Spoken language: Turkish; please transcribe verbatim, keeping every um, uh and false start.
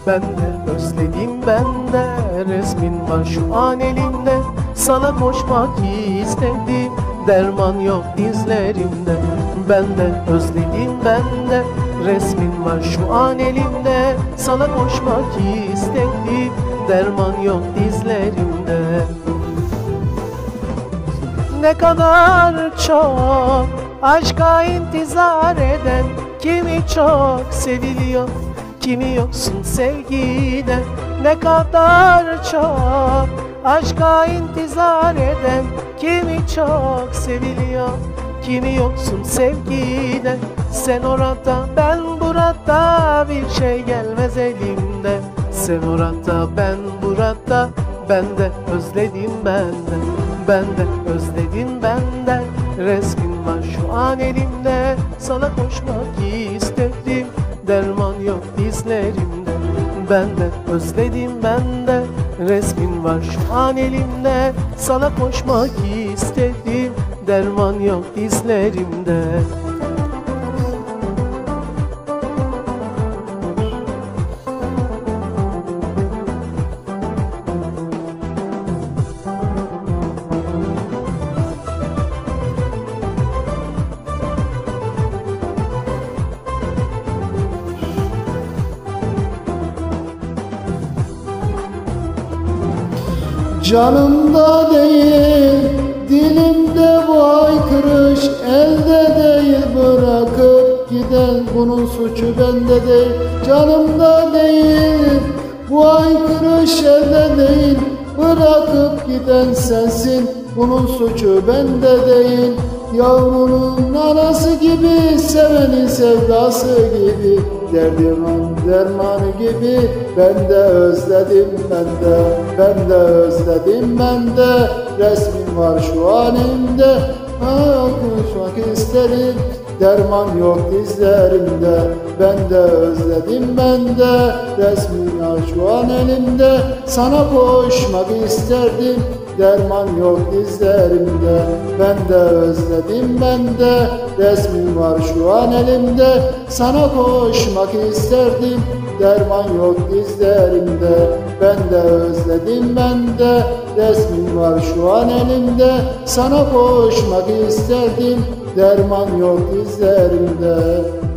Ben de özledim, ben de resmin var şu an elimde. Sana koşmak istedim, derman yok dizlerimde. Ben de özledim, ben de resmin var şu an elimde. Sana koşmak istedim, derman yok dizlerimde. Ne kadar çok aşka intizar eden, kimi çok seviliyor, kimi yoksun sevgide. Ne kadar çok aşka intizar eden, kimi çok seviliyor, kimi yoksun sevgide. Sen orada, ben burada, bir şey gelmez elimde. Sen orada, ben burada, ben de özledim, ben de ben de özledim, ben de resmin var şu an elimde. Sana koşmak istedim, derman yok dizlerimde. Ben de özledim, ben de resmin var şu an elimde. Sana koşmak istedim, derman yok dizlerimde. Canımda değil, dilimde bu haykırış, elde değil bırakıp giden, bunun suçu bende değil. Canımda değil, bu haykırış elde değil, bırakıp giden sensin, bunun suçu bende değil. Yavrunun anası gibi, sevenin sevdası gibi, derdimin dermanı gibi, ben de özledim, ben de, ben de özledim, ben de resmin var şu an elimde. Konuşmak isterim, derman yok dizlerimde. Ben de özledim, ben de resmin var şu an elimde. Sana koşmak isterdim, derman yok dizlerimde. Ben de özledim, ben de resmin var şu an elimde. Sana koşmak isterdim, derman yok dizlerimde. Ben de özledim, ben de resmin var şu an elimde. Sana koşmak isterdim, derman yok dizlerimde.